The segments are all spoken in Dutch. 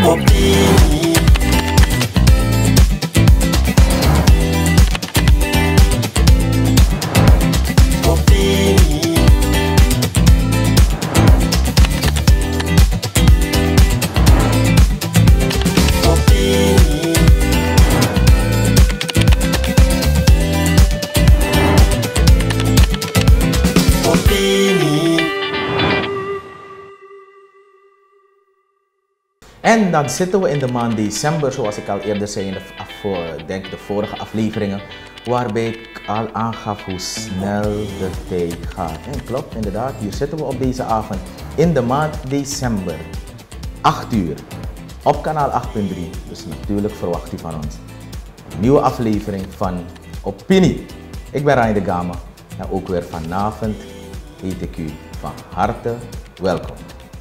Opinie. Opinie. Opinie. Opinie. En dan zitten we in de maand december, zoals ik al eerder zei in de vorige afleveringen, waarbij ik al aangaf hoe snel de tijd gaat. En klopt, inderdaad, hier zitten we op deze avond in de maand december, 8 uur, op kanaal 8.3. Dus natuurlijk verwacht u van ons een nieuwe aflevering van Opinie. Ik ben Ryan de Gama en ook weer vanavond heet ik u van harte welkom.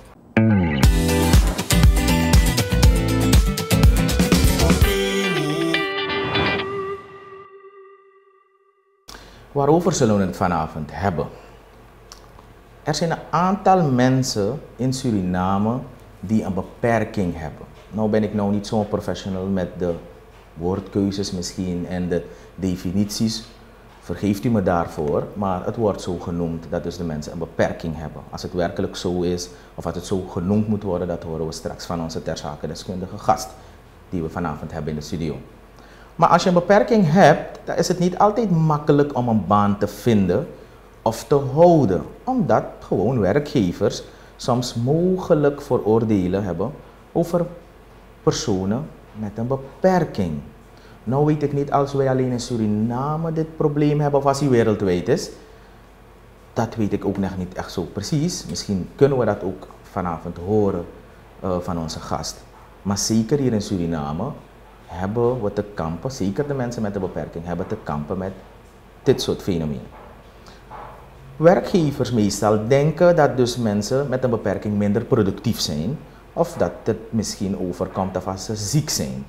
Waarover zullen we het vanavond hebben? Er zijn een aantal mensen in Suriname die een beperking hebben. Nou ben ik nou niet zo'n professional met de woordkeuzes misschien en de definities. Vergeeft u me daarvoor, maar het wordt zo genoemd dat dus de mensen een beperking hebben. Als het werkelijk zo is, of als het zo genoemd moet worden, dat horen we straks van onze ter zake deskundige gast die we vanavond hebben in de studio. Maar als je een beperking hebt, dan is het niet altijd makkelijk om een baan te vinden of te houden. Omdat gewoon werkgevers soms mogelijk vooroordelen hebben over personen met een beperking. Nou weet ik niet als wij alleen in Suriname dit probleem hebben of als die wereldwijd is. Dat weet ik ook nog niet echt zo precies. Misschien kunnen we dat ook vanavond horen van onze gast. Maar zeker hier in Suriname hebben we te kampen, zeker de mensen met een beperking, hebben te kampen met dit soort fenomenen. Werkgevers meestal denken dat dus mensen met een beperking minder productief zijn, of dat het misschien overkomt of als ze ziek zijn.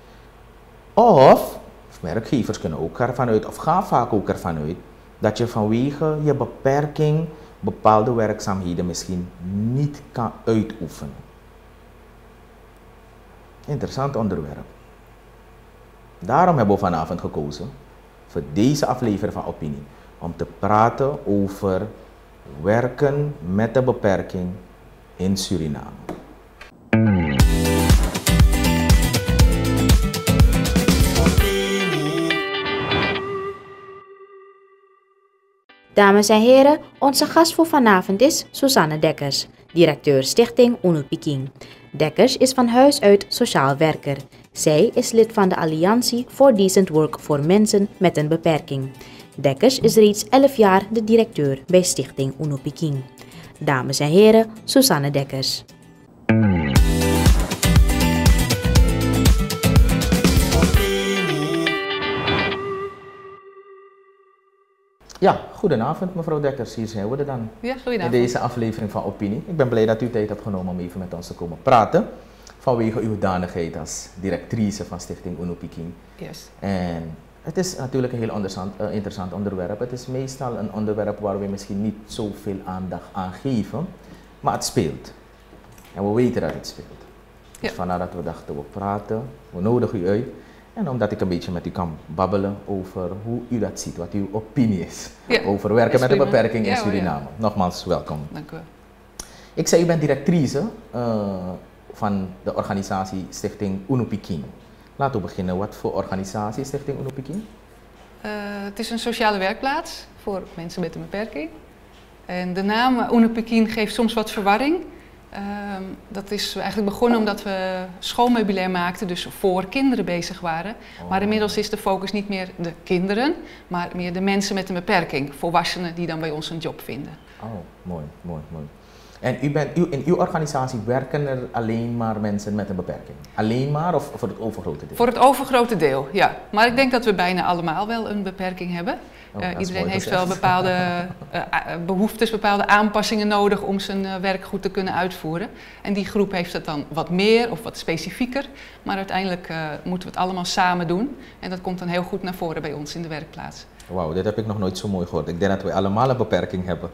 Of werkgevers kunnen ook ervan uit, of gaan vaak ook ervan uit, dat je vanwege je beperking bepaalde werkzaamheden misschien niet kan uitoefenen. Interessant onderwerp. Daarom hebben we vanavond gekozen voor deze aflevering van Opinie om te praten over werken met een beperking in Suriname. Dames en heren, onze gast voor vanavond is Susanne Dekkers, directeur Stichting Unopiking. Dekkers is van huis uit sociaal werker. Zij is lid van de Alliantie voor Decent Work voor mensen met een beperking. Dekkers is reeds 11 jaar de directeur bij Stichting Unopiking. Dames en heren, Susanne Dekkers. Ja, goedenavond mevrouw Dekkers, hier zijn we er dan. Ja, goedenavond. In deze aflevering van Opinie. Ik ben blij dat u tijd hebt genomen om even met ons te komen praten. Vanwege uw hoedanigheid als directrice van Stichting Unopiking. Yes. En het is natuurlijk een heel interessant onderwerp. Het is meestal een onderwerp waar we misschien niet zoveel aandacht aan geven. Maar het speelt. En we weten dat het speelt. Ja. Dus vandaar dat we dachten, we praten, we nodigen u uit. En omdat ik een beetje met u kan babbelen over hoe u dat ziet, wat uw opinie is. Ja, over werken met een prima. beperking in Ja, hoor, Suriname. ja. Nogmaals, welkom. Dank u wel. Ik zei, u bent directrice van de organisatie Stichting Unopiking. Laten we beginnen. Wat voor organisatie is Stichting Unopiking? Het is een sociale werkplaats voor mensen met een beperking. En de naam Unopiking geeft soms wat verwarring. Dat is eigenlijk begonnen omdat we schoolmeubilair maakten, dus voor kinderen bezig waren. Oh. Maar inmiddels is de focus niet meer de kinderen, maar meer de mensen met een beperking. Volwassenen die dan bij ons een job vinden. Oh, mooi, mooi, mooi. En in uw organisatie werken er alleen maar mensen met een beperking? Alleen maar of voor het overgrote deel? Voor het overgrote deel, ja. Maar ik denk dat we bijna allemaal wel een beperking hebben. Iedereen heeft wel bepaalde behoeftes, bepaalde aanpassingen nodig om zijn werk goed te kunnen uitvoeren. En die groep heeft het dan wat meer of wat specifieker. Maar uiteindelijk moeten we het allemaal samen doen. En dat komt dan heel goed naar voren bij ons in de werkplaats. Wauw, dit heb ik nog nooit zo mooi gehoord. Ik denk dat wij allemaal een beperking hebben.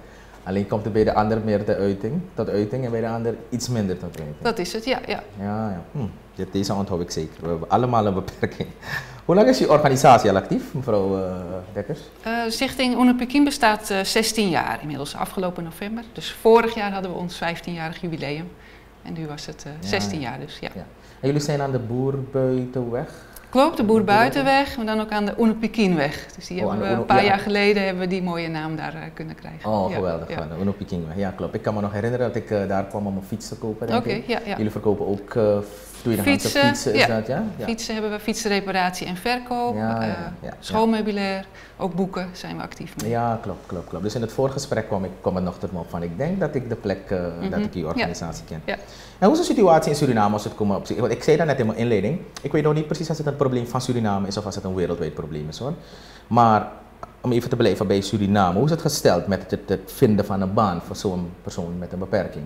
Alleen komt het bij de ander meer tot uiting en bij de ander iets minder tot uiting. Dat is het, ja. Ja. Deze onthoud ik zeker. We hebben allemaal een beperking. Hoe lang is je organisatie al actief, mevrouw Dekkers? Stichting Uno Pekin bestaat 16 jaar inmiddels, afgelopen november. Dus vorig jaar hadden we ons 15-jarig jubileum. En nu was het 16 jaar dus, ja. En jullie zijn aan de Boerbuitenweg? Klopt, de Boerbuitenweg, maar dan ook aan de Uno Pekinweg. Dus die hebben we een paar jaar geleden hebben we die mooie naam daar kunnen krijgen. Oh, geweldig, de Uno Pekinweg. Ja, klopt. Ik kan me nog herinneren dat ik daar kwam om een fiets te kopen, denk ik. Ja. Jullie verkopen ook tweedehands fietsen, is dat, ja? Fietsen hebben we, fietsenreparatie en verkoop, schoonmeubilair, ook boeken zijn we actief mee. Ja, klopt. Dus in het voorgesprek kwam het nog tot me op van, ik denk dat ik de plek, dat ik die organisatie ken. Ja. En hoe is de situatie in Suriname als het komt op zich? Want ik zei dat net in mijn inleiding, ik weet nog niet precies als het een probleem van Suriname is of als het een wereldwijd probleem is hoor. Maar om even te blijven bij Suriname, hoe is het gesteld met het vinden van een baan voor zo'n persoon met een beperking?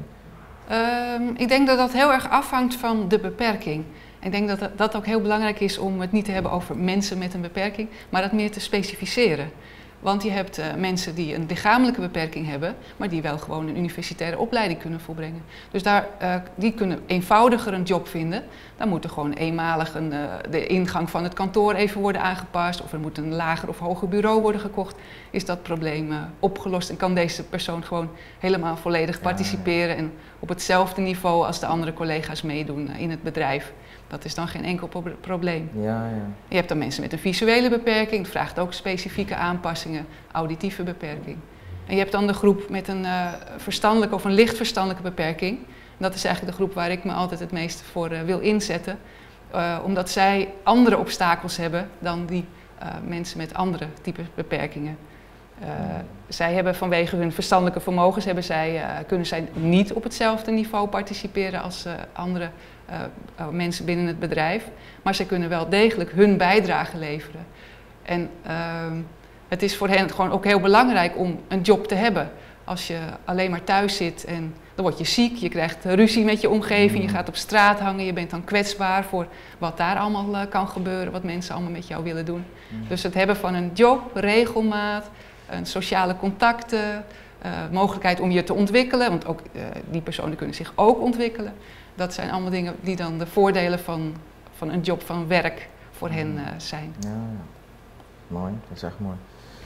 Ik denk dat dat heel erg afhangt van de beperking. Ik denk dat dat ook heel belangrijk is om het niet te hebben over mensen met een beperking, maar dat meer te specificeren. Want je hebt mensen die een lichamelijke beperking hebben, maar die wel gewoon een universitaire opleiding kunnen volbrengen. Dus die kunnen eenvoudiger een job vinden. Dan moet er gewoon eenmalig de ingang van het kantoor even worden aangepast, of er moet een lager of hoger bureau worden gekocht. Is dat probleem opgelost en kan deze persoon gewoon helemaal volledig participeren en op hetzelfde niveau als de andere collega's meedoen in het bedrijf. Dat is dan geen enkel probleem. Ja. Je hebt dan mensen met een visuele beperking, dat vraagt ook specifieke aanpassingen, auditieve beperking. En je hebt dan de groep met een verstandelijke of een licht verstandelijke beperking. En dat is eigenlijk de groep waar ik me altijd het meest voor wil inzetten. Omdat zij andere obstakels hebben dan die mensen met andere type beperkingen. Zij hebben vanwege hun verstandelijke vermogens kunnen zij niet op hetzelfde niveau participeren als andere mensen binnen het bedrijf. Maar zij kunnen wel degelijk hun bijdrage leveren. En het is voor hen gewoon ook heel belangrijk om een job te hebben. Als je alleen maar thuis zit en dan word je ziek, je krijgt ruzie met je omgeving, je gaat op straat hangen, je bent dan kwetsbaar voor wat daar allemaal kan gebeuren, wat mensen allemaal met jou willen doen. Dus het hebben van een job, regelmaat, sociale contacten, mogelijkheid om je te ontwikkelen, want ook die personen kunnen zich ook ontwikkelen. Dat zijn allemaal dingen die dan de voordelen van een job, van werk voor hen zijn. Ja. Mooi, dat is echt mooi.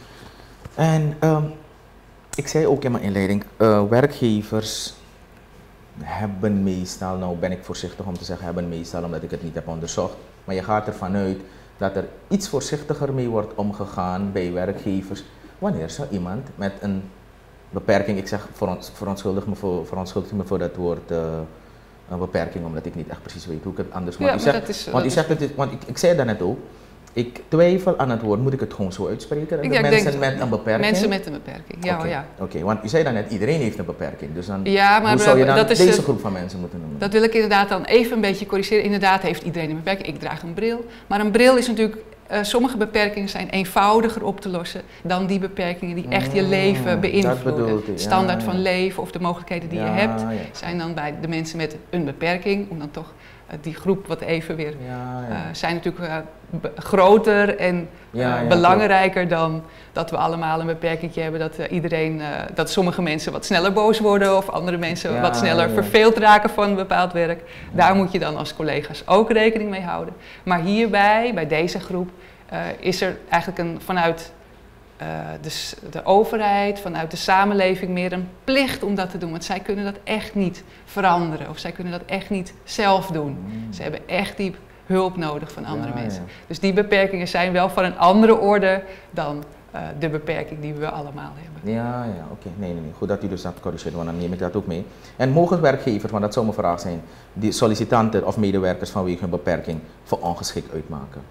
En ik zei ook in mijn inleiding, werkgevers hebben meestal, nou ben ik voorzichtig om te zeggen hebben meestal omdat ik het niet heb onderzocht, maar je gaat ervan uit dat er iets voorzichtiger mee wordt omgegaan bij werkgevers wanneer zo iemand met een beperking, ik zeg verontschuldig me voor dat woord een beperking, omdat ik niet echt precies weet hoe ik het anders moet. Want ik zei daarnet ook, ik twijfel aan het woord, moet ik het gewoon zo uitspreken? Mensen met een beperking? Mensen met een beperking, ja. Oké, want u zei daarnet, iedereen heeft een beperking, dus dan hoe zou je dan deze groep van mensen moeten noemen? Dat wil ik inderdaad dan even een beetje corrigeren. Inderdaad heeft iedereen een beperking, ik draag een bril, maar een bril is natuurlijk, sommige beperkingen zijn eenvoudiger op te lossen dan die beperkingen die echt je leven beïnvloeden. Standaard van leven of de mogelijkheden die je hebt, zijn dan bij de mensen met een beperking, om dan toch die groep wat even weer, zijn natuurlijk groter en belangrijker dan dat we allemaal een beperking hebben, dat sommige mensen wat sneller boos worden of andere mensen wat sneller verveeld raken van een bepaald werk. Daar moet je dan als collega's ook rekening mee houden. Maar hierbij, bij deze groep, is er eigenlijk vanuit de overheid, vanuit de samenleving meer een plicht om dat te doen. Want zij kunnen dat echt niet veranderen of zij kunnen dat echt niet zelf doen. Ze hebben echt die hulp nodig van andere mensen. Dus die beperkingen zijn wel van een andere orde dan de beperking die we allemaal hebben. Ja, oké. Nee. Goed dat u dus dat corrigeert, want dan neem ik dat ook mee. En mogen werkgevers, want dat zou mijn vraag zijn, die sollicitanten of medewerkers vanwege hun beperking voor ongeschikt uitmaken?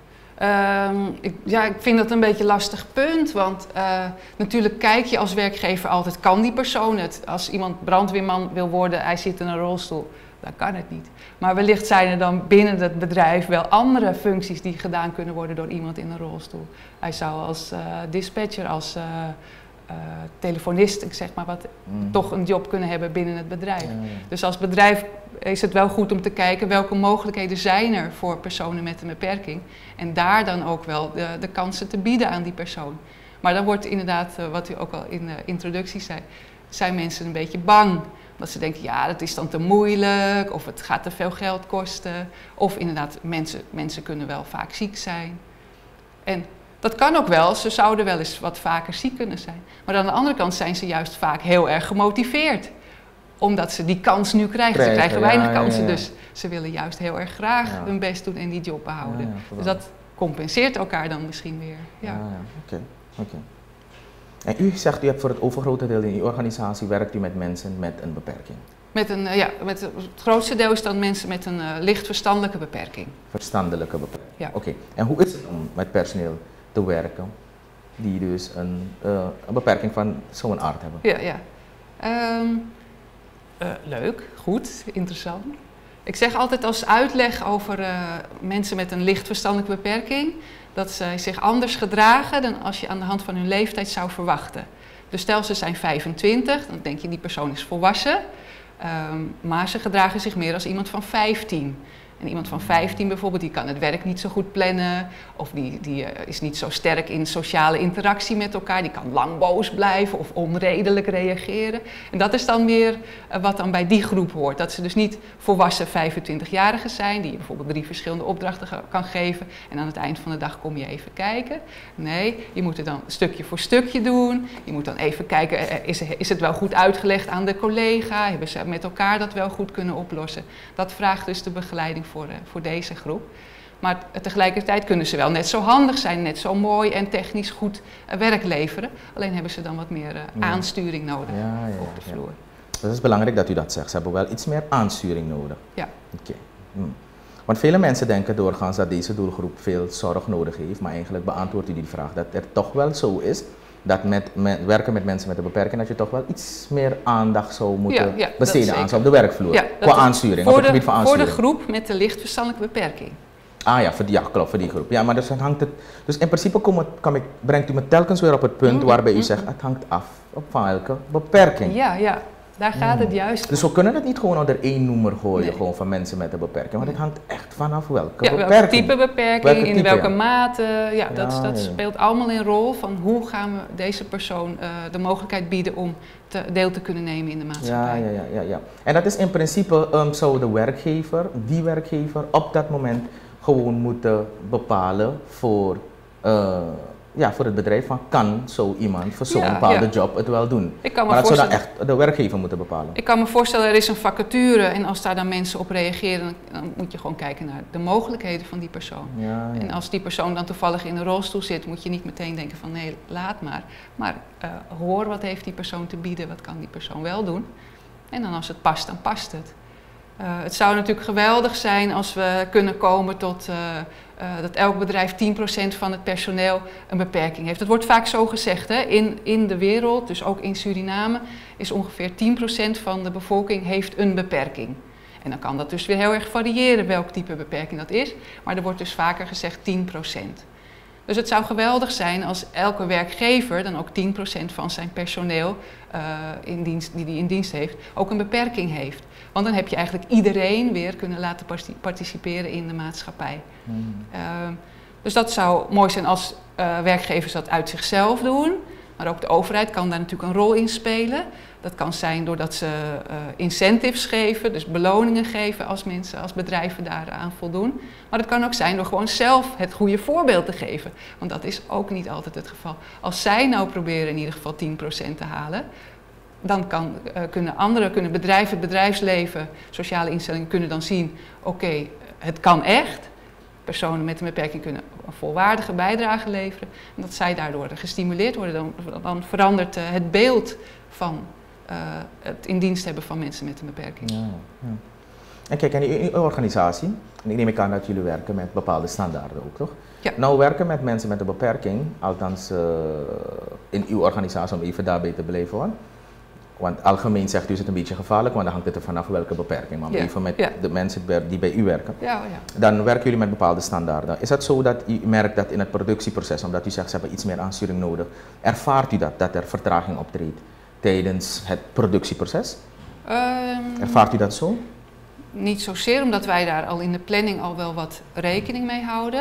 Ik vind dat een beetje een lastig punt, want natuurlijk kijk je als werkgever altijd, kan die persoon het? Als iemand brandweerman wil worden, hij zit in een rolstoel, dan kan het niet. Maar wellicht zijn er dan binnen het bedrijf wel andere functies die gedaan kunnen worden door iemand in een rolstoel. Hij zou als dispatcher, als telefonist, ik zeg maar wat, toch een job kunnen hebben binnen het bedrijf. Dus als bedrijf is het wel goed om te kijken welke mogelijkheden zijn er voor personen met een beperking. En daar dan ook wel de kansen te bieden aan die persoon. Maar dan wordt inderdaad, wat u ook al in de introductie zei, zijn mensen een beetje bang. Dat ze denken, ja, dat is dan te moeilijk, of het gaat te veel geld kosten. Of inderdaad, mensen kunnen wel vaak ziek zijn. En dat kan ook wel, ze zouden wel eens wat vaker ziek kunnen zijn. Maar aan de andere kant zijn ze juist vaak heel erg gemotiveerd. Omdat ze die kans nu krijgen. Ze krijgen weinig kansen, dus ze willen juist heel erg graag hun best doen en die job behouden. Dus dat compenseert elkaar dan misschien weer. Oké. En u zegt, u hebt voor het overgrote deel in uw organisatie werkt u met mensen met een beperking? Met het grootste deel is dan mensen met een licht verstandelijke beperking. Verstandelijke beperking, ja. Oké. En hoe is het om met personeel te werken die dus een beperking van zo'n aard hebben? Leuk, goed, interessant. Ik zeg altijd als uitleg over mensen met een licht verstandelijke beperking, dat ze zich anders gedragen dan als je aan de hand van hun leeftijd zou verwachten. Dus stel ze zijn 25, dan denk je die persoon is volwassen, maar ze gedragen zich meer als iemand van 15. En iemand van 15 bijvoorbeeld, die kan het werk niet zo goed plannen, of die is niet zo sterk in sociale interactie met elkaar, die kan lang boos blijven of onredelijk reageren. En dat is dan weer wat dan bij die groep hoort. Dat ze dus niet volwassen 25-jarigen zijn, die je bijvoorbeeld 3 verschillende opdrachten kan geven en aan het eind van de dag kom je even kijken. Nee, je moet het dan stukje voor stukje doen. Je moet dan even kijken, is het wel goed uitgelegd aan de collega? Hebben ze met elkaar dat wel goed kunnen oplossen? Dat vraagt dus de begeleiding voor deze groep. Maar tegelijkertijd kunnen ze wel net zo handig zijn, net zo mooi en technisch goed werk leveren. Alleen hebben ze dan wat meer aansturing nodig op de vloer. Dus het is belangrijk dat u dat zegt. Ze hebben wel iets meer aansturing nodig. Ja. Oké. Want vele mensen denken doorgaans dat deze doelgroep veel zorg nodig heeft, maar eigenlijk beantwoordt u die vraag dat het toch wel zo is dat werken met mensen met een beperking, dat je toch wel iets meer aandacht zou moeten besteden aan ze op de werkvloer, qua aansturing, op het gebied van aansturing. Voor de groep met de licht verstandelijke beperking. Ah ja, klopt, voor die groep. Ja, maar dus hangt het, dus in principe brengt u me telkens weer op het punt waarbij u zegt, het hangt af van elke beperking. Ja. Daar gaat het juist. Dus we kunnen het niet gewoon onder één noemer gooien, gewoon van mensen met een beperking. Want het hangt echt vanaf welke beperking. Welk type beperking, in welke mate. Dat speelt allemaal een rol van hoe gaan we deze persoon de mogelijkheid bieden om deel te kunnen nemen in de maatschappij. Ja. En dat is in principe, zou die werkgever op dat moment gewoon moeten bepalen voor het bedrijf van kan zo iemand voor zo'n bepaalde job het wel doen. Maar dat zou dan echt de werkgever moeten bepalen. Ik kan me voorstellen, er is een vacature en als daar dan mensen op reageren, dan moet je gewoon kijken naar de mogelijkheden van die persoon. En als die persoon dan toevallig in een rolstoel zit, moet je niet meteen denken van nee, laat maar. Maar hoor wat heeft die persoon te bieden, wat kan die persoon wel doen. En dan als het past, dan past het. Het zou natuurlijk geweldig zijn als we kunnen komen tot dat elk bedrijf 10% van het personeel een beperking heeft. Dat wordt vaak zo gezegd, hè? In de wereld, dus ook in Suriname, is ongeveer 10% van de bevolking heeft een beperking. En dan kan dat dus weer heel erg variëren welk type beperking dat is, maar er wordt dus vaker gezegd 10%. Dus het zou geweldig zijn als elke werkgever dan ook 10% van zijn personeel die in dienst heeft, ook een beperking heeft. Want dan heb je eigenlijk iedereen weer kunnen laten participeren in de maatschappij. Dus dat zou mooi zijn als werkgevers dat uit zichzelf doen. Maar ook de overheid kan daar natuurlijk een rol in spelen. Dat kan zijn doordat ze incentives geven, dus beloningen geven als bedrijven daaraan voldoen. Maar het kan ook zijn door gewoon zelf het goede voorbeeld te geven. Want dat is ook niet altijd het geval. Als zij nou proberen in ieder geval 10% te halen, dan kunnen bedrijven, het bedrijfsleven, sociale instellingen kunnen dan zien, oké, het kan echt. Personen met een beperking kunnen een volwaardige bijdrage leveren. En dat zij daardoor gestimuleerd worden. Dan verandert het beeld van het in dienst hebben van mensen met een beperking. En kijk, in uw organisatie, en ik neem aan dat jullie werken met bepaalde standaarden ook, toch? Ja. Nou, werken met mensen met een beperking, althans in uw organisatie om even daarbij te blijven hoor. Want algemeen zegt u is het een beetje gevaarlijk, want dan hangt het er vanaf welke beperking. Maar even met de mensen die bij u werken. Dan werken jullie met bepaalde standaarden. Is het zo dat u merkt dat in het productieproces, omdat u zegt ze hebben iets meer aansturing nodig, ervaart u dat er vertraging optreedt tijdens het productieproces? Ervaart u dat zo? Niet zozeer, omdat wij daar al in de planning al wel wat rekening mee houden.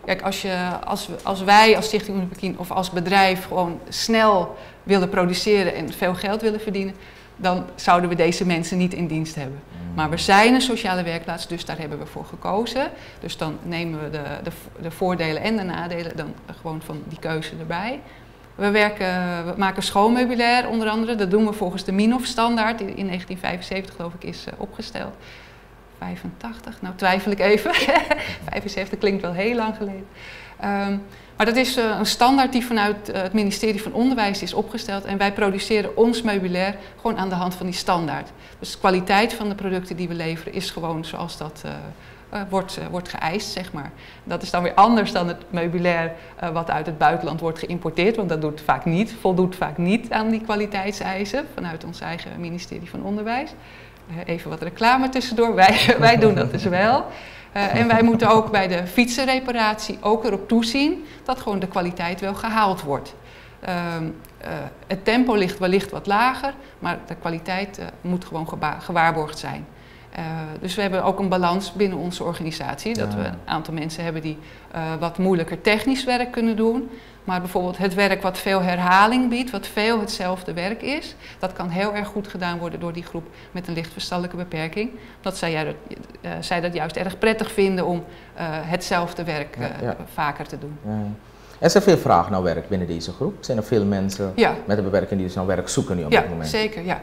Kijk, als wij als Stichting Unipekien of als bedrijf gewoon snel willen produceren en veel geld willen verdienen, dan zouden we deze mensen niet in dienst hebben. Maar we zijn een sociale werkplaats, dus daar hebben we voor gekozen. Dus dan nemen we de voordelen en de nadelen dan gewoon van die keuze erbij. We maken schoolmeubilair onder andere. Dat doen we volgens de Minhof-standaard, die in 1975 geloof ik is opgesteld. 85, nou twijfel ik even. 75 klinkt wel heel lang geleden. Maar dat is een standaard die vanuit het ministerie van Onderwijs is opgesteld. En wij produceren ons meubilair gewoon aan de hand van die standaard. Dus de kwaliteit van de producten die we leveren is gewoon zoals dat wordt geëist, zeg maar. Dat is dan weer anders dan het meubilair wat uit het buitenland wordt geïmporteerd. Want dat voldoet vaak niet aan die kwaliteitseisen vanuit ons eigen ministerie van Onderwijs. Even wat reclame tussendoor, wij doen dat dus wel. En wij moeten ook bij de fietsenreparatie ook erop toezien dat gewoon de kwaliteit wel gehaald wordt. Het tempo ligt wellicht wat lager, maar de kwaliteit moet gewoon gewaarborgd zijn. Dus we hebben ook een balans binnen onze organisatie, dat we een aantal mensen hebben die wat moeilijker technisch werk kunnen doen. Maar bijvoorbeeld het werk wat veel herhaling biedt, wat veel hetzelfde werk is, dat kan heel erg goed gedaan worden door die groep met een licht verstandelijke beperking. Omdat zij dat juist erg prettig vinden om hetzelfde werk vaker te doen. Is er veel vraag naar werk binnen deze groep? Zijn er veel mensen met een beperking die dus naar werk zoeken nu op dit moment? Zeker, ja.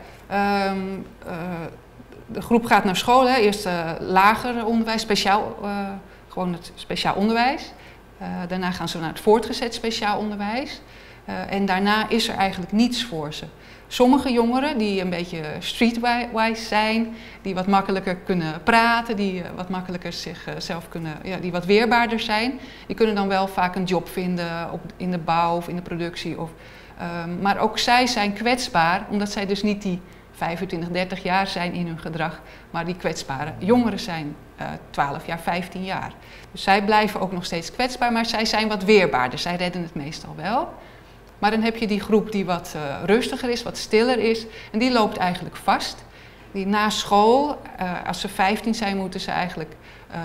De groep gaat naar school, hè. Eerst lager onderwijs, gewoon het speciaal onderwijs. Daarna gaan ze naar het voortgezet speciaal onderwijs. En daarna is er eigenlijk niets voor ze. Sommige jongeren die een beetje streetwise zijn, die wat makkelijker kunnen praten, die wat makkelijker zichzelf kunnen, die wat weerbaarder zijn, die kunnen dan wel vaak een job vinden in de bouw of in de productie. Maar ook zij zijn kwetsbaar, omdat zij dus niet die 25, 30 jaar zijn in hun gedrag, maar die kwetsbare jongeren zijn 12 jaar, 15 jaar. Dus zij blijven ook nog steeds kwetsbaar, maar zij zijn wat weerbaarder. Zij redden het meestal wel. Maar dan heb je die groep die wat rustiger is, wat stiller is. En die loopt eigenlijk vast. Die na school, als ze 15 zijn, moeten ze eigenlijk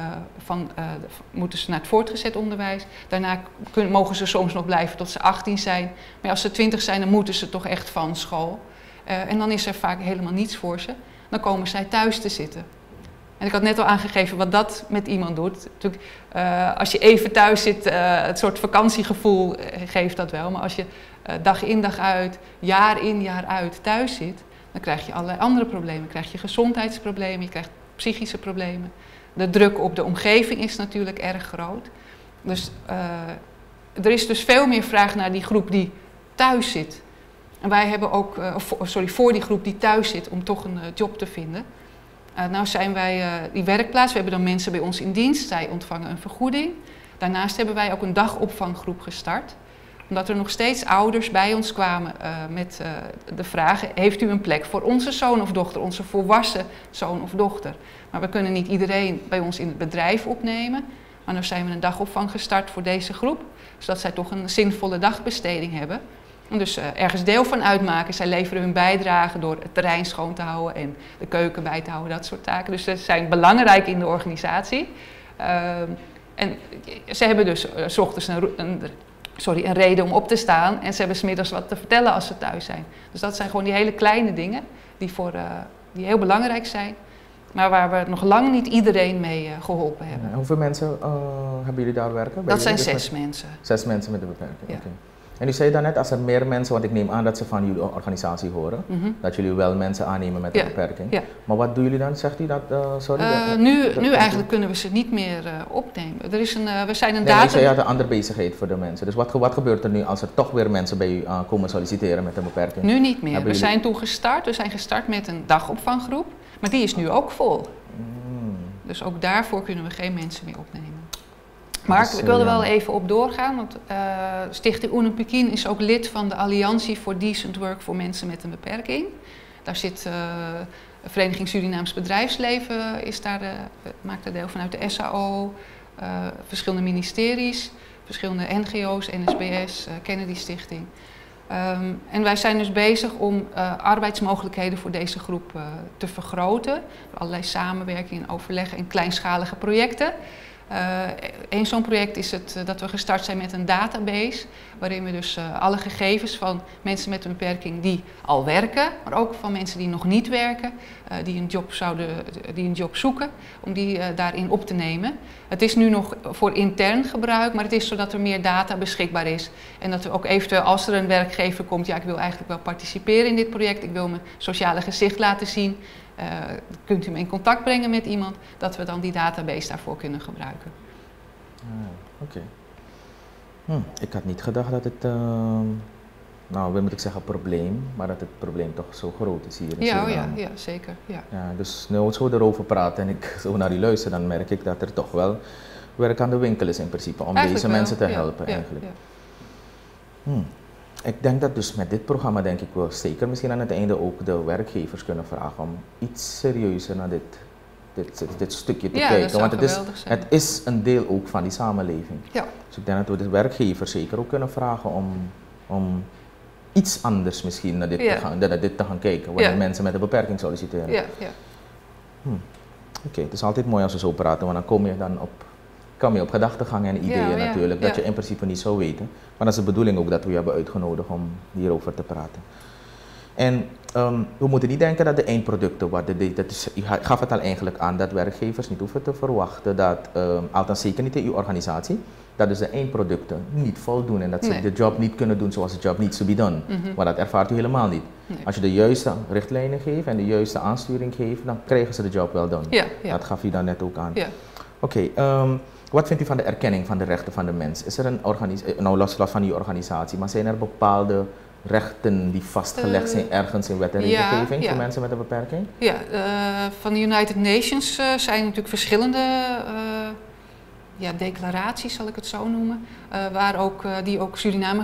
moeten ze naar het voortgezet onderwijs. Daarna mogen ze soms nog blijven tot ze 18 zijn. Maar als ze 20 zijn, dan moeten ze toch echt van school. En dan is er vaak helemaal niets voor ze. Dan komen zij thuis te zitten. En ik had net al aangegeven wat dat met iemand doet. Natuurlijk, als je even thuis zit, het soort vakantiegevoel geeft dat wel. Maar als je dag in dag uit, jaar in jaar uit thuis zit, dan krijg je allerlei andere problemen. Dan krijg je gezondheidsproblemen, je krijgt psychische problemen. De druk op de omgeving is natuurlijk erg groot. Dus er is dus veel meer vraag naar die groep die thuis zit. En wij hebben ook, voor die groep die thuis zit om toch een job te vinden. Nou zijn wij die werkplaats, we hebben dan mensen bij ons in dienst, zij ontvangen een vergoeding. Daarnaast hebben wij ook een dagopvanggroep gestart. Omdat er nog steeds ouders bij ons kwamen met de vraag, heeft u een plek voor onze zoon of dochter, onze volwassen zoon of dochter? Maar we kunnen niet iedereen bij ons in het bedrijf opnemen. Maar nu zijn we een dagopvang gestart voor deze groep, zodat zij toch een zinvolle dagbesteding hebben. En dus ergens deel van uitmaken. Zij leveren hun bijdrage door het terrein schoon te houden en de keuken bij te houden, dat soort taken. Dus ze zijn belangrijk in de organisatie. En ze hebben dus 's ochtends een reden om op te staan en ze hebben 's middags wat te vertellen als ze thuis zijn. Dus dat zijn gewoon die hele kleine dingen die heel belangrijk zijn, maar waar we nog lang niet iedereen mee geholpen hebben. Hoeveel mensen hebben jullie daar werken? Dat zijn 6 mensen. 6 mensen met een beperking, ja. Okay. En u zei daarnet, als er meer mensen, want ik neem aan dat ze van jullie organisatie horen, dat jullie wel mensen aannemen met een beperking. Ja. Maar wat doen jullie dan? Zegt u dat? Nu eigenlijk kunnen we ze niet meer opnemen. We zijn een datum. Je had een andere bezigheid voor de mensen. Dus wat gebeurt er nu als er toch weer mensen bij u komen solliciteren met een beperking? Nu niet meer. We zijn toen gestart. We zijn gestart met een dagopvanggroep, maar die is nu ook vol. Dus ook daarvoor kunnen we geen mensen meer opnemen. Maar ik wil er wel even op doorgaan, want Stichting Unipekien is ook lid van de Alliantie voor Decent Work voor mensen met een beperking. Daar zit de Vereniging Surinaams Bedrijfsleven, maakt er deel van uit de SAO, verschillende ministeries, verschillende NGO's, NSBS, Kennedy Stichting. En wij zijn dus bezig om arbeidsmogelijkheden voor deze groep te vergroten. Door allerlei samenwerking en overleg en kleinschalige projecten. Eén zo'n project is het dat we gestart zijn met een database, waarin we dus alle gegevens van mensen met een beperking die al werken, maar ook van mensen die nog niet werken, die een job zoeken, om die daarin op te nemen. Het is nu nog voor intern gebruik, maar het is zodat er meer data beschikbaar is. En dat er ook eventueel, als er een werkgever komt, ja, ik wil eigenlijk wel participeren in dit project, ik wil mijn sociale gezicht laten zien. Kunt u me in contact brengen met iemand, dat we dan die database daarvoor kunnen gebruiken. Oké. Ik had niet gedacht dat het, nou, wil moet ik zeggen probleem, maar dat het probleem toch zo groot is hier in Suriname. Ja, zeker. Ja. Ja, dus nu we zo erover praten en ik zo naar die luister, dan merk ik dat er toch wel werk aan de winkel is in principe, om eigenlijk deze mensen te helpen eigenlijk. Ja. Ik denk dat dus met dit programma denk ik wel zeker misschien aan het einde ook de werkgevers kunnen vragen om iets serieuzer naar dit stukje te kijken. Want het is een deel ook van die samenleving. Ja. Dus ik denk dat we de werkgevers zeker ook kunnen vragen om iets anders misschien naar dit te gaan kijken, wanneer mensen met een beperking solliciteren. Ja. Oké, het is altijd mooi als we zo praten, want dan kom je op gedachtegangen en ideeën natuurlijk, dat je in principe niet zou weten. Maar dat is de bedoeling ook dat we je hebben uitgenodigd om hierover te praten. En we moeten niet denken dat de eindproducten worden, je gaf het al eigenlijk aan, dat werkgevers niet hoeven te verwachten dat, althans zeker niet in uw organisatie, dat dus de eindproducten niet voldoen en dat ze de job niet kunnen doen zoals de job needs to be done. Maar dat ervaart u helemaal niet. Nee. Als je de juiste richtlijnen geeft en de juiste aansturing geeft, dan krijgen ze de job wel done. Dat gaf u dan net ook aan. Oké. Wat vindt u van de erkenning van de rechten van de mens? Is er een nou los van uw organisatie, maar zijn er bepaalde rechten die vastgelegd zijn ergens in wet en regelgeving voor mensen met een beperking? Ja, van de United Nations zijn natuurlijk verschillende declaraties, zal ik het zo noemen, die ook Suriname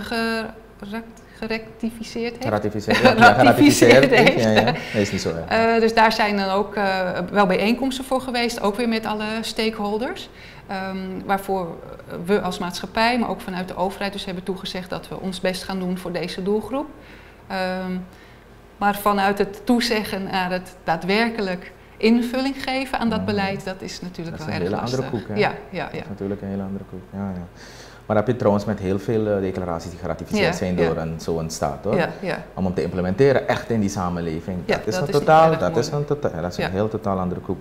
geratificeerd heeft. Geratificeerd heeft. Ja, dat is niet zo erg. Dus daar zijn dan ook wel bijeenkomsten voor geweest, ook weer met alle stakeholders. Waarvoor we als maatschappij, maar ook vanuit de overheid dus hebben toegezegd dat we ons best gaan doen voor deze doelgroep. Maar vanuit het toezeggen naar het daadwerkelijk invulling geven aan dat beleid, dat is natuurlijk wel erg lastig. Dat is een hele andere koek, hè? Ja. Dat is natuurlijk een hele andere koek, ja. Maar dat heb je trouwens met heel veel declaraties die geratificeerd zijn door zo'n staat, hoor. Om te implementeren echt in die samenleving. Dat is een heel totaal andere koek.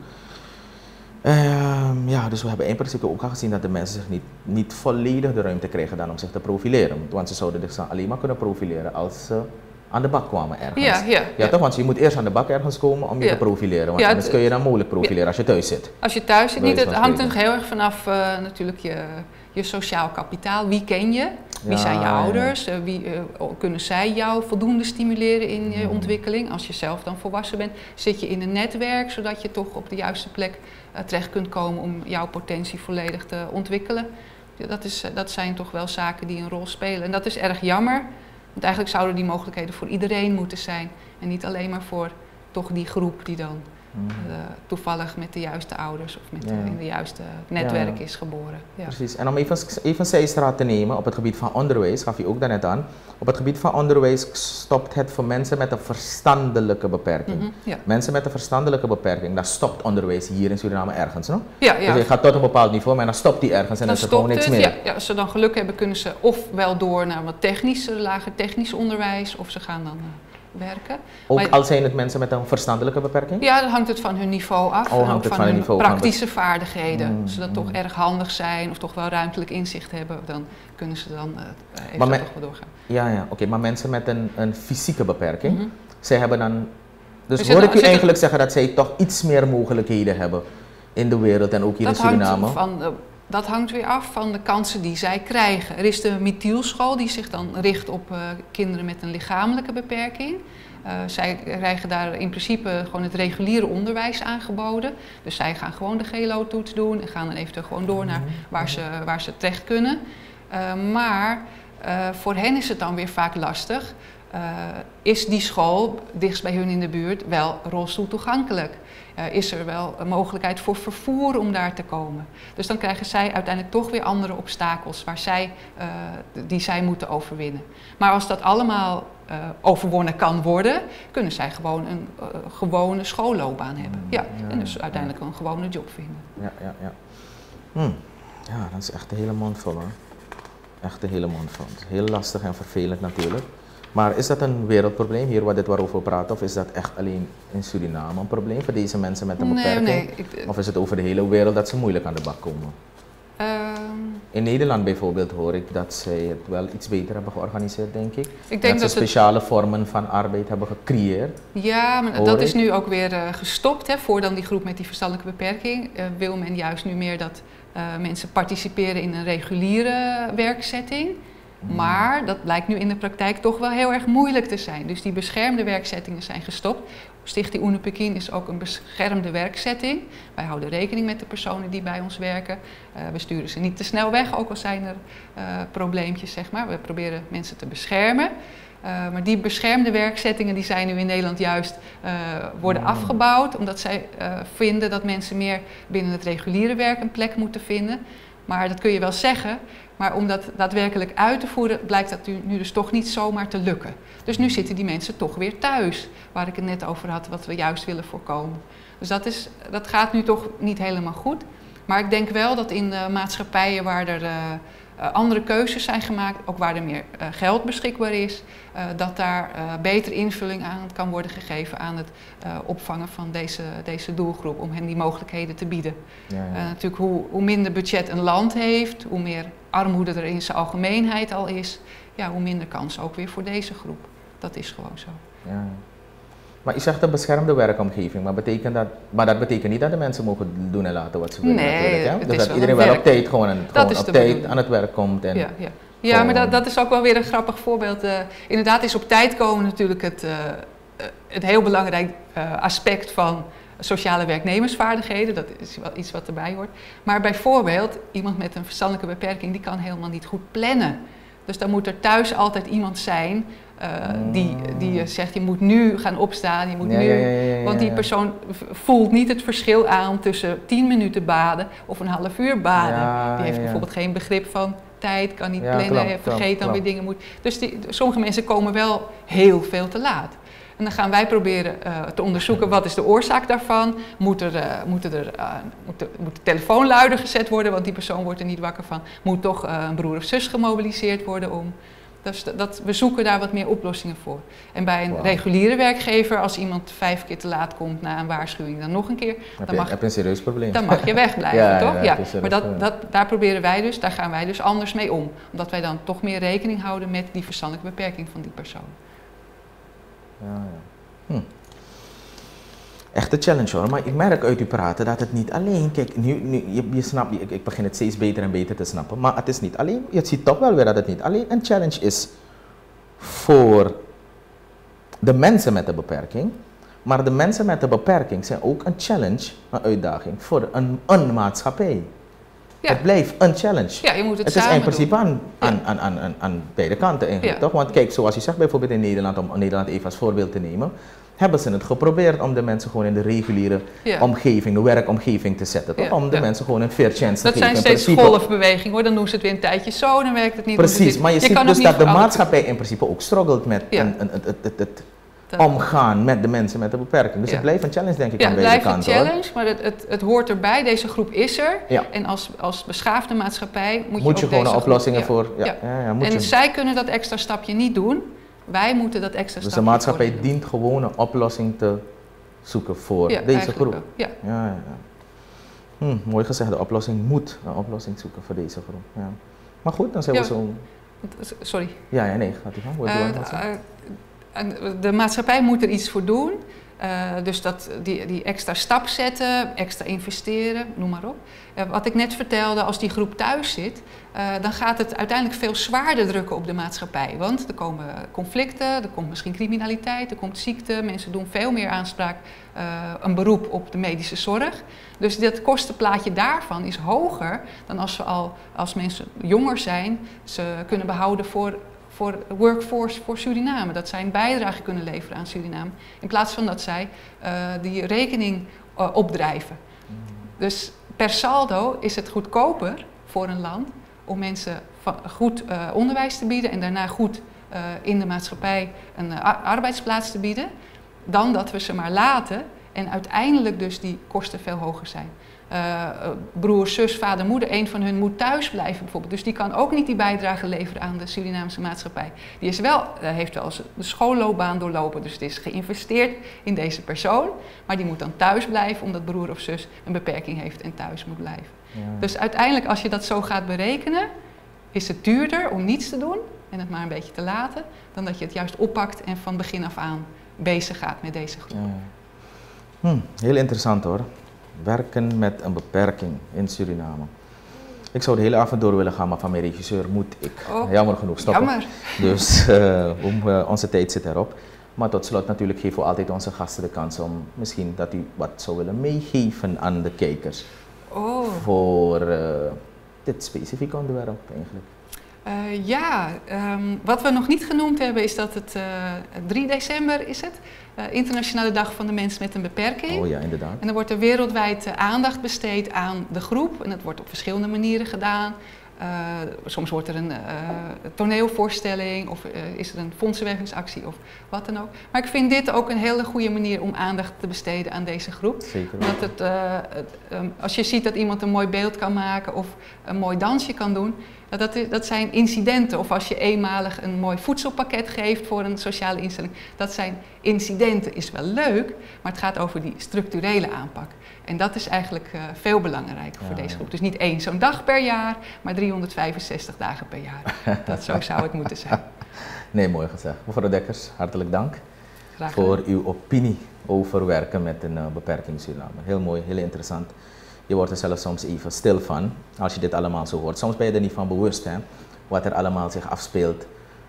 Dus we hebben in principe ook al gezien dat de mensen zich niet volledig de ruimte krijgen dan om zich te profileren. Want ze zouden zich alleen maar kunnen profileren als ze aan de bak kwamen ergens. Ja, toch? Want je moet eerst aan de bak ergens komen om je te profileren. Want anders kun je dan moeilijk profileren als je thuis zit. Als je thuis zit niet, het hangt er heel erg vanaf natuurlijk je sociaal kapitaal. Wie ken je? Wie zijn je ouders? Kunnen zij jou voldoende stimuleren in je ontwikkeling? Als je zelf dan volwassen bent, zit je in een netwerk zodat je toch op de juiste plek terecht kunt komen om jouw potentie volledig te ontwikkelen. Dat zijn toch wel zaken die een rol spelen. En dat is erg jammer, want eigenlijk zouden die mogelijkheden voor iedereen moeten zijn. En niet alleen maar voor toch die groep die dan toevallig met de juiste ouders of in de juiste netwerk is geboren. Ja. Precies. En om even zijstraat te nemen op het gebied van onderwijs, gaf je ook daarnet aan. Op het gebied van onderwijs stopt het voor mensen met een verstandelijke beperking. Mensen met een verstandelijke beperking, daar stopt onderwijs hier in Suriname ergens, no? Dus je gaat tot een bepaald niveau, maar dan stopt die ergens en dan is er gewoon niks meer. Ja, als ze dan geluk hebben, kunnen ze ofwel door naar wat lager technisch onderwijs, of ze gaan dan werken. Ook al zijn het mensen met een verstandelijke beperking? Ja, dan hangt het van hun niveau af. En ook van hun praktische vaardigheden. Als ze dan toch erg handig zijn of toch wel ruimtelijk inzicht hebben, dan kunnen ze dan toch wel doorgaan. Ja, oké. Maar mensen met een fysieke beperking, zij hebben dan... Dus hoor ik u eigenlijk zeggen dat zij toch iets meer mogelijkheden hebben in de wereld en ook hier in Suriname? Dat hangt weer af van de kansen die zij krijgen. Er is de Mithielschool die zich dan richt op kinderen met een lichamelijke beperking. Zij krijgen daar in principe gewoon het reguliere onderwijs aangeboden. Dus zij gaan gewoon de GLO-toets doen en gaan dan eventueel gewoon door naar waar ze terecht kunnen. Maar voor hen is het dan weer vaak lastig. Is die school dichtst bij hun in de buurt wel rolstoeltoegankelijk? Is er wel een mogelijkheid voor vervoer om daar te komen? Dus dan krijgen zij uiteindelijk toch weer andere obstakels die zij moeten overwinnen. Maar als dat allemaal overwonnen kan worden, kunnen zij gewoon een gewone schoolloopbaan hebben. En dus uiteindelijk een gewone job vinden. Ja, dat is echt een hele mond vol hoor. Echt een hele mond vol. Heel lastig en vervelend natuurlijk. Maar is dat een wereldprobleem hier waar we over praten? Of is dat echt alleen in Suriname een probleem voor deze mensen met een beperking? Nee. Of is het over de hele wereld dat ze moeilijk aan de bak komen? In Nederland bijvoorbeeld hoor ik dat zij het wel iets beter hebben georganiseerd, denk ik. Ik denk dat ze speciale vormen van arbeid hebben gecreëerd. Ja, maar dat is nu ook weer gestopt. Hè. Voor dan die groep met die verstandelijke beperking wil men juist nu meer dat mensen participeren in een reguliere werkzetting. Maar dat blijkt nu in de praktijk toch wel heel erg moeilijk te zijn. Dus die beschermde werkzettingen zijn gestopt. Stichting Unopekin is ook een beschermde werkzetting. Wij houden rekening met de personen die bij ons werken. We sturen ze niet te snel weg, ook al zijn er probleempjes, zeg maar. We proberen mensen te beschermen. Maar die beschermde werkzettingen die zijn nu in Nederland juist worden afgebouwd. Omdat zij vinden dat mensen meer binnen het reguliere werk een plek moeten vinden. Maar dat kun je wel zeggen. Maar om dat daadwerkelijk uit te voeren, blijkt dat nu dus toch niet zomaar te lukken. Dus nu zitten die mensen toch weer thuis, waar ik het net over had, wat we juist willen voorkomen. Dus dat gaat nu toch niet helemaal goed. Maar ik denk wel dat in maatschappijen waar er andere keuzes zijn gemaakt, ook waar er meer geld beschikbaar is, dat daar beter invulling aan kan worden gegeven aan het opvangen van deze doelgroep, om hen die mogelijkheden te bieden. Ja. Natuurlijk hoe minder budget een land heeft, hoe meer armoede er in zijn algemeenheid al is, ja, hoe minder kans ook weer voor deze groep. Dat is gewoon zo. Ja. Maar je zegt een beschermde werkomgeving, maar dat betekent niet dat de mensen mogen doen en laten wat ze willen natuurlijk. Hè? Dus dat iedereen wel op tijd aan het werk komt. En ja, maar dat is ook wel weer een grappig voorbeeld. Inderdaad is op tijd komen natuurlijk het heel belangrijk aspect van sociale werknemersvaardigheden. Dat is wel iets wat erbij hoort. Maar bijvoorbeeld iemand met een verstandelijke beperking, die kan helemaal niet goed plannen. Dus dan moet er thuis altijd iemand zijn die zegt, je moet nu gaan opstaan, je moet want die persoon voelt niet het verschil aan tussen 10 minuten baden of een half uur baden. Die heeft bijvoorbeeld geen begrip van tijd, kan niet plannen, vergeet dan weer dingen. Dus sommige mensen komen wel heel veel te laat. En dan gaan wij proberen te onderzoeken wat is de oorzaak daarvan. Moet de telefoon luider gezet worden, want die persoon wordt er niet wakker van. Moet toch een broer of zus gemobiliseerd worden om. Dus we zoeken daar wat meer oplossingen voor. En bij een reguliere werkgever, als iemand 5 keer te laat komt na een waarschuwing, dan nog een keer. Heb je een serieus probleem. Dan mag je wegblijven, toch? Ja. Maar daar gaan wij dus anders mee om. Omdat wij dan toch meer rekening houden met die verstandelijke beperking van die persoon. Echte challenge hoor, maar ik merk uit u praten dat het niet alleen, kijk, nu je snapt, ik begin het steeds beter en beter te snappen, maar het is niet alleen, je ziet toch wel weer dat het niet alleen een challenge is voor de mensen met de beperking, maar de mensen met de beperking zijn ook een challenge, een uitdaging voor een maatschappij. Ja. Het blijft een challenge. Ja, je moet het is in principe aan beide kanten eigenlijk, toch? Want kijk, zoals je zegt bijvoorbeeld in Nederland, om Nederland even als voorbeeld te nemen, hebben ze het geprobeerd om de mensen gewoon in de reguliere omgeving, de werkomgeving te zetten, toch? Om de mensen gewoon een fair chance te geven. Dat zijn steeds golfbewegingen hoor, dan doen ze het weer een tijdje zo, dan werkt het niet. Precies, maar je ziet dus dat de maatschappij in principe ook struggelt met het omgaan met de mensen met een beperking. Dus het blijft een challenge, denk ik, aan beide kanten. Het blijft een challenge, maar het hoort erbij. Deze groep is er. Ja. En als beschaafde maatschappij moet je gewoon oplossingen voor. En zij kunnen dat extra stapje niet doen. Wij moeten dat extra stapje. Dus de maatschappij dient gewoon een oplossing te zoeken voor deze groep. Mooi gezegd, de oplossing moet een oplossing zoeken voor deze groep. Ja. Maar goed, dan zijn we zo. Sorry. Nee, gaat u gaan. De maatschappij moet er iets voor doen. Dus die extra stap zetten, extra investeren, noem maar op. Wat ik net vertelde, als die groep thuis zit, dan gaat het uiteindelijk veel zwaarder drukken op de maatschappij. Want er komen conflicten, er komt misschien criminaliteit, er komt ziekte. Mensen doen veel meer aanspraak, een beroep op de medische zorg. Dus dat kostenplaatje daarvan is hoger dan als mensen jonger zijn, ze kunnen behouden voor workforce voor Suriname. Dat zij een bijdrage kunnen leveren aan Suriname. In plaats van dat zij die rekening opdrijven. Dus per saldo is het goedkoper voor een land om mensen goed onderwijs te bieden en daarna goed in de maatschappij een arbeidsplaats te bieden, dan dat we ze maar laten En uiteindelijk dus die kosten veel hoger zijn. Broer, zus, vader, moeder, een van hun moet thuis blijven bijvoorbeeld. Dus die kan ook niet die bijdrage leveren aan de Surinaamse maatschappij. Die is wel, heeft wel de schoolloopbaan doorlopen, dus het is geïnvesteerd in deze persoon. Maar die moet dan thuis blijven omdat broer of zus een beperking heeft en thuis moet blijven. Ja. Dus uiteindelijk als je dat zo gaat berekenen, is het duurder om niets te doen en het maar een beetje te laten, dan dat je het juist oppakt en van begin af aan bezig gaat met deze groep. Ja. Heel interessant hoor. Werken met een beperking in Suriname. Ik zou de hele avond door willen gaan, maar van mijn regisseur moet ik jammer genoeg stoppen. Jammer. Dus onze tijd zit erop. Maar tot slot natuurlijk geven we altijd onze gasten de kans om misschien dat u wat zou willen meegeven aan de kijkers. Voor dit specifieke onderwerp eigenlijk. Wat we nog niet genoemd hebben is dat het 3 december is het. Internationale Dag van de Mens met een Beperking. Oh ja, inderdaad. En dan wordt er wereldwijd aandacht besteed aan de groep. En dat wordt op verschillende manieren gedaan. Soms wordt er een toneelvoorstelling of is er een fondsenwervingsactie of wat dan ook. Maar ik vind dit ook een hele goede manier om aandacht te besteden aan deze groep. Zeker. Omdat als je ziet dat iemand een mooi beeld kan maken of een mooi dansje kan doen, dat zijn incidenten. Of als je eenmalig een mooi voedselpakket geeft voor een sociale instelling. Dat zijn incidenten, is wel leuk, maar het gaat over die structurele aanpak. En dat is eigenlijk veel belangrijker voor deze groep. Dus niet één zo'n dag per jaar, maar 365 dagen per jaar. Zo zou het moeten zijn. Nee, mooi gezegd. Mevrouw Dekkers, hartelijk dank Graag voor uw opinie over werken met een beperking in Suriname. Heel mooi, heel interessant. Je wordt er zelfs soms even stil van als je dit allemaal zo hoort. Soms ben je er niet van bewust, hè, wat er allemaal zich afspeelt.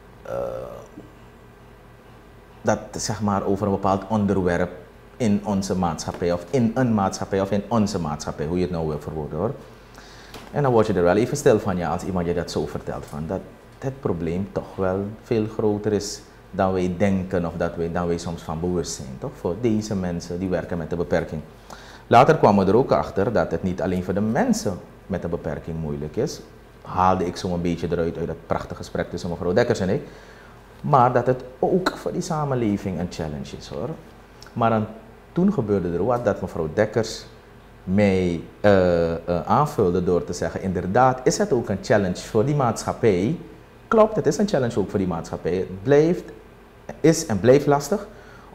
Dat zeg maar over een bepaald onderwerp in onze maatschappij of in een maatschappij of in onze maatschappij, hoe je het nou wil verwoorden hoor. En dan word je er wel even stil van, ja, als iemand je dat zo vertelt, van dat het probleem toch wel veel groter is dan wij denken of dan wij soms van bewust zijn, toch? Voor deze mensen die werken met een beperking. Later kwamen we er ook achter dat het niet alleen voor de mensen met een beperking moeilijk is. Haalde ik zo een beetje eruit uit dat prachtige gesprek tussen mevrouw Dekkers en ik. Maar dat het ook voor die samenleving een challenge is hoor. Maar dan, toen gebeurde er wat dat mevrouw Dekkers mij aanvulde door te zeggen, inderdaad is het ook een challenge voor die maatschappij. Klopt, het is een challenge ook voor die maatschappij. Het is en blijft lastig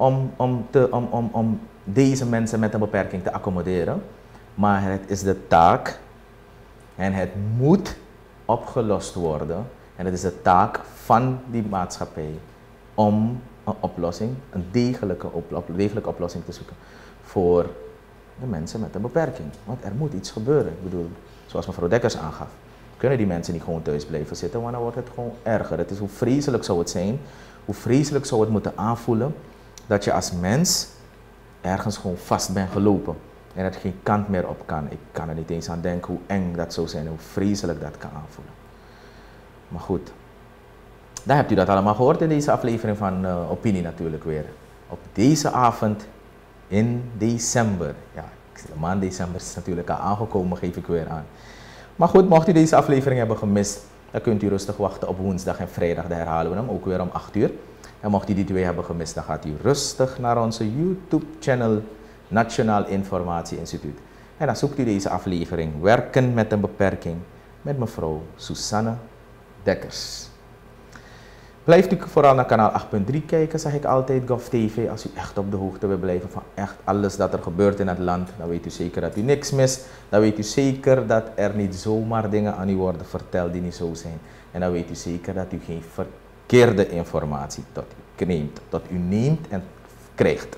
om deze mensen met een beperking te accommoderen. Maar het is de taak en het moet opgelost worden. En het is de taak van die maatschappij om een oplossing, een degelijke oplossing te zoeken voor de mensen met een beperking. Want er moet iets gebeuren. Ik bedoel, zoals mevrouw Dekkers aangaf, kunnen die mensen niet gewoon thuis blijven zitten, want dan wordt het gewoon erger. Het is, hoe vreselijk zou het zijn, hoe vreselijk zou het moeten aanvoelen dat je als mens ergens gewoon vast bent gelopen en het geen kant meer op kan. Ik kan er niet eens aan denken hoe eng dat zou zijn, hoe vreselijk dat kan aanvoelen. Maar goed, dan hebt u dat allemaal gehoord in deze aflevering van Opinie natuurlijk weer. Op deze avond in december. Ja, de maand december is natuurlijk al aangekomen, geef ik weer aan. Maar goed, mocht u deze aflevering hebben gemist, dan kunt u rustig wachten op woensdag en vrijdag. Dan herhalen we hem ook weer om 8 uur. En mocht u die 2 hebben gemist, dan gaat u rustig naar onze YouTube-channel Nationaal Informatie Instituut. En dan zoekt u deze aflevering Werken met een Beperking met mevrouw Susanne Dekkers. Blijft u vooral naar kanaal 8.3 kijken, zeg ik altijd, GovTV. Als u echt op de hoogte wil blijven van echt alles dat er gebeurt in het land, dan weet u zeker dat u niks mist. Dan weet u zeker dat er niet zomaar dingen aan u worden verteld die niet zo zijn. En dan weet u zeker dat u geen verkeerde informatie tot u neemt en krijgt.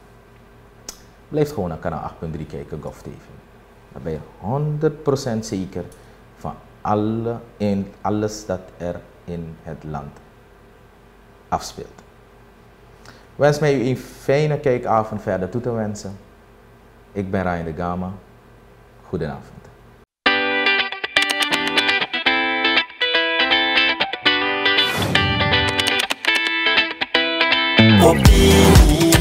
Blijf gewoon naar kanaal 8.3 kijken, GovTV. Dan ben je 100% zeker van alles dat er in het land afspeelt. Wens mij u een fijne kijkavond verder toe te wensen. Ik ben Ryan de Gama. Goedenavond. Opinie.